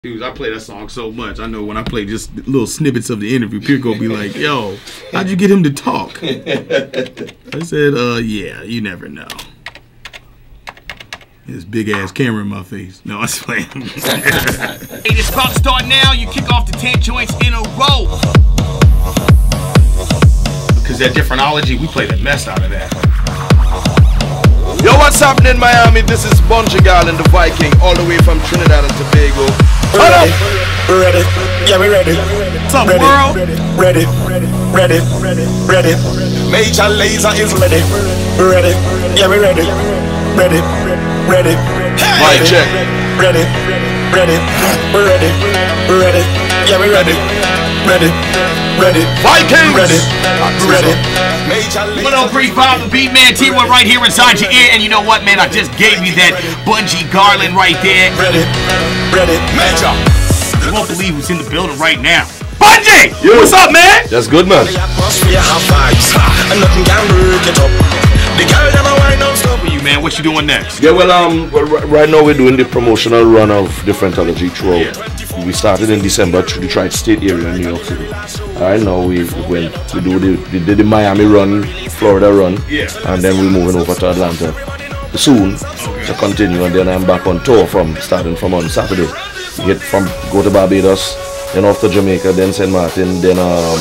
Dude, I play that song so much. I know when I play just little snippets of the interview, people gonna be like, yo, how'd you get him to talk? I said, yeah, you never know. This big ass camera in my face. No, I was playing. Hey, this about to start now. You kick off the 10 joints in a row. Because that differentology, we play the mess out of that. Yo, what's happening, Miami? This is Bunji, Garlin, the Viking, all the way from Trinidad and Tobago. Ready, ready, yeah, we ready. What's up, ready, world? Ready, ready, ready. Major Laser is ready, ready, yeah, we ready. Ready, ready, Mic check. ready, ready, ready, ready, yeah, we ready. Ready, ready, Vikings! ready, ready. What up, Brief Bob, the Beat Man, T1 right here inside your ear. And you know what, man? I just gave you that Bunji Garlin right there. Ready, ready, Major! You won't believe who's in the building right now. Bunji! Yo. What's up, man? That's good, man. For you, man, what you doing next? Yeah, well, right now we're doing the promotional run of Differentology throughout. We started in December through the Tri-State area in New York City. Right now we did the Miami run, Florida run, and then we're moving over to Atlanta soon to continue. And then I'm back on tour starting from on Saturday. Go to Barbados, then off to Jamaica, then St. Martin, then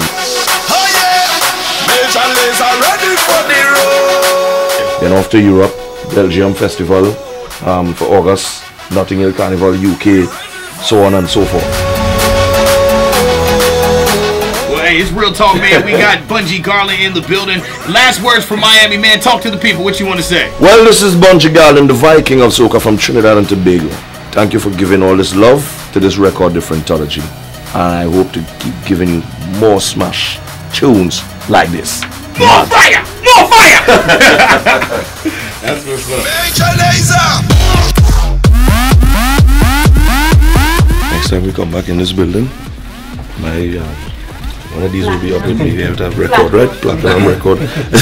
then off to Europe, Belgium Festival for August, Notting Hill Carnival, UK, so on and so forth. Well, hey, it's real talk, man. We got Bunji Garlin in the building. Last words from Miami, man. Talk to the people. What you want to say? Well, this is Bunji Garlin, the Viking of soca from Trinidad and Tobago. Thank you for giving all this love to this record, Differentology. And I hope to keep giving you more smash tunes like this. More fire! More fire! That's what's up. Major Laser! Next time we come back in this building, one of these will be up with me. We have to have record, right? Platinum record.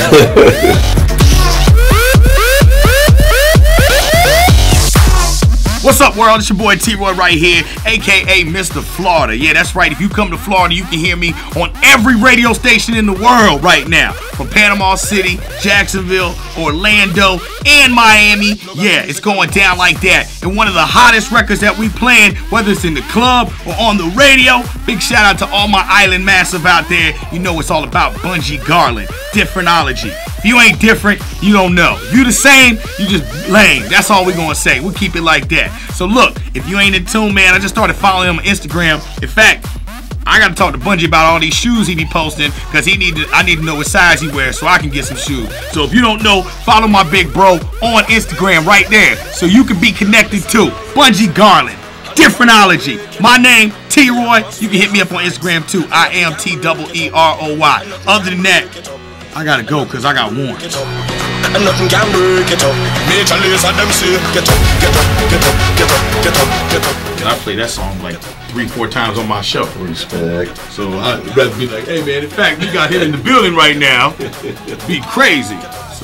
What's up, world? It's your boy T-Roy right here, a.k.a. Mr. Florida. Yeah, that's right. If you come to Florida, you can hear me on every radio station in the world right now. From Panama City, Jacksonville, Orlando, and Miami. Yeah, it's going down like that. And one of the hottest records that we playing, whether it's in the club or on the radio, big shout out to all my island massive out there. You know it's all about Bunji Garlin, Differentology. If you ain't different, you don't know. If you the same, you just lame. That's all we're gonna say. We'll keep it like that. So look, if you ain't in tune, man, I just started following him on Instagram. In fact, I gotta talk to Bunji about all these shoes he be posting, because I need to know what size he wears so I can get some shoes. So if you don't know, follow my big bro on Instagram right there so you can be connected to Bunji Garlin, Differentology. My name, T-Roy. You can hit me up on Instagram too. I am T-E-E-R-O-Y. Other than that, I gotta go because I got warned. And nothing can break it up. Major Laser them say, get up, get up, get up, get up, get up, get up. And I play that song like 3-4 times on my show. Respect. So I'd rather be like, hey man, in fact, we got him in the building right now. It'd be crazy. So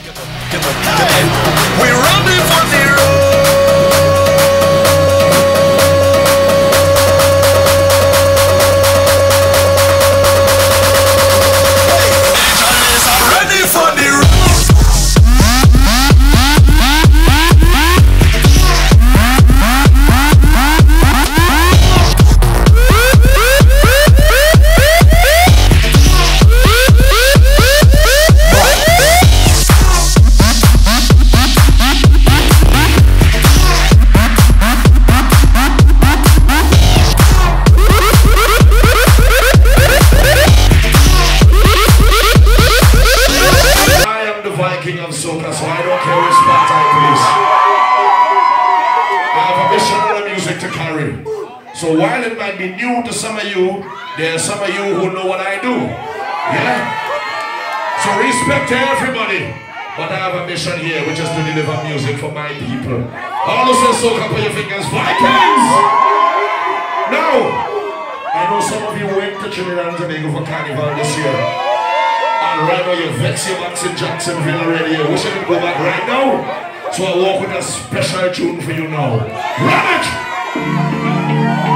We're running for the road. So I don't care which spot I place. I have a mission of music to carry. So while it might be new to some of you, there are some of you who know what I do. Yeah? So respect to everybody. But I have a mission here, which is to deliver music for my people. All those say soca, put your fingers, Vikings! Now, I know some of you went to Trinidad and Tobago for Carnival this year. And right now you vex your box in Jacksonville already. You wish I could go back right now. So I walk with a special tune for you now. Run it!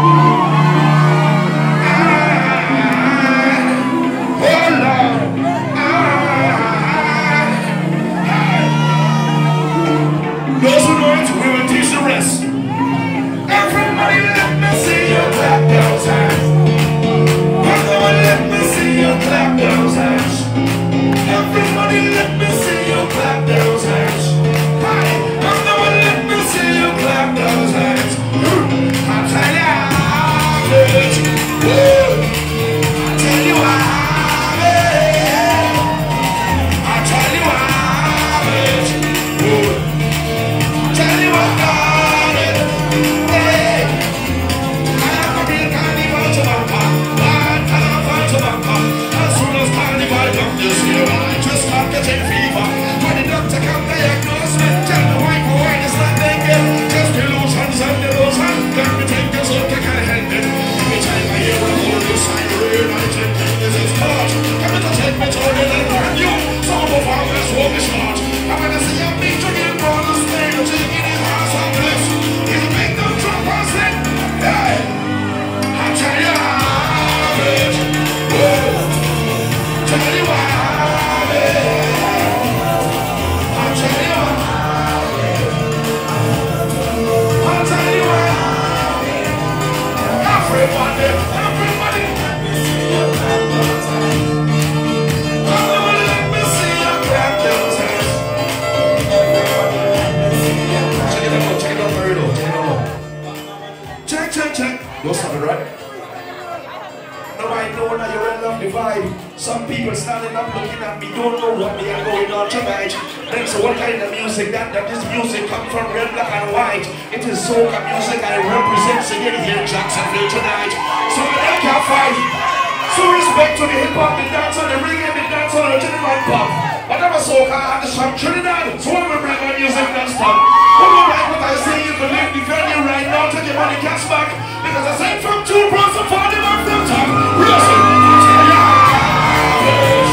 Don't stop it, right? Now I know that you will love the vibe. Some people standing up looking at me don't know what they are going on tonight. Then so what kind of music that this music come from red, black and white. It is soca music I represent singing here in Jacksonville tonight. So I can't fight. So respect to the hip hop, the dance on the reggae, the dance on the rhythm and pop. But I'm a soca artist from Trinidad, so I'm gonna bring my music non-stop. Come on, like what I say, you can leave the venue right now, take your money cash back. Because I say from 2 bros to 40 back from top. Listen, tell you how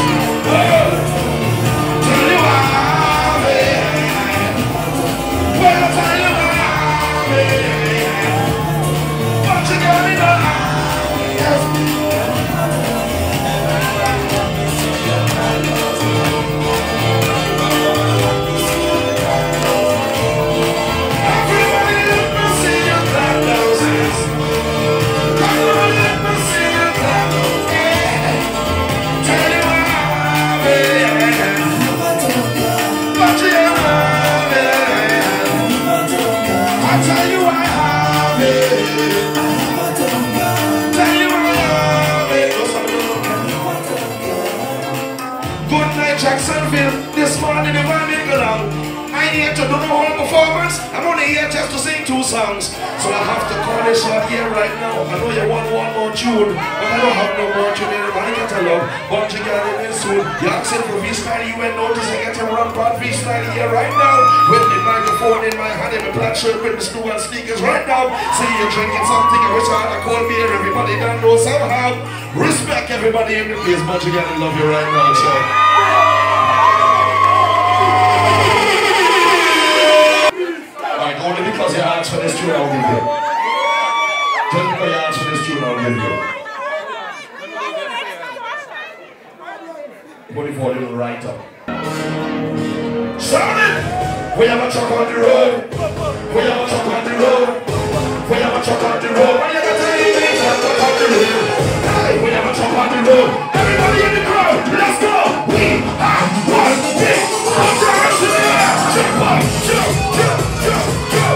it. Well, I'll tell you how it. But you got me now. Jacksonville, this morning if I make it out, I ain't here to do no whole performance. I'm only here just to sing 2 songs. So I have to call this short here right now. I know you want one more tune, but I don't have no more tune in my catalog. Bunji Garlin in soon. You asking for freestyle, you ain't notice I get to run bad freestyle here right now. With the microphone in my hand and my black shirt with the screw and sneakers right now. See you drinking something, I wish I had a cold beer. Everybody done know somehow. Respect everybody in the place. Bunji Garlin love you right now, sir. Only because you asked for this tune, I'll give you. Just because you asked for this tune, I'll give you. Put it for a little right up. Sound it! We have a truck on the road. We have a truck on the road. We have a truck on the road. When you got to leave, we have a truck on the road. Hey, we have a truck on the road. Everybody in the crowd, let's go! We have one big operation here. Jump up, jump, jump, jump.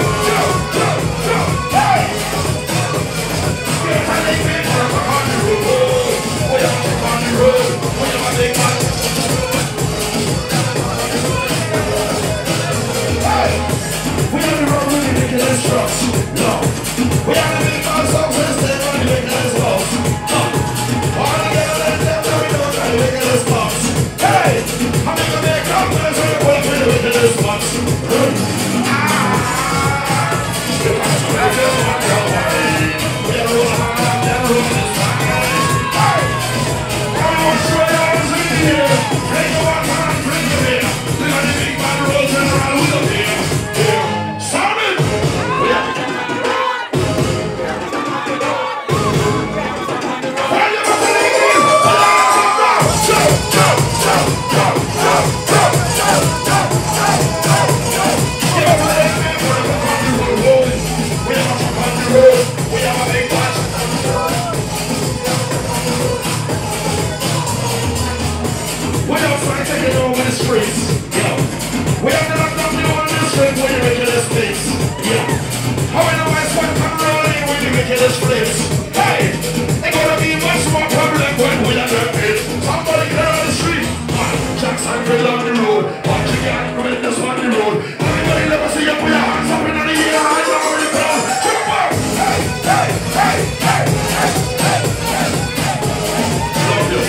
Jacksonville on the road, Bunji Garlin with this on the road. Everybody let me see you put your hands up in the air, hands up on the ground. Jump up! Hey, hey, hey, hey, hey, hey, hey. Love you.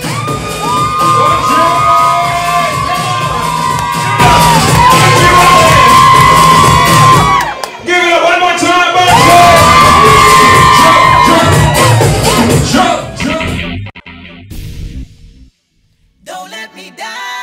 Give it up one more time, Bunji! Jump, jump, jump, jump. Don't let me die.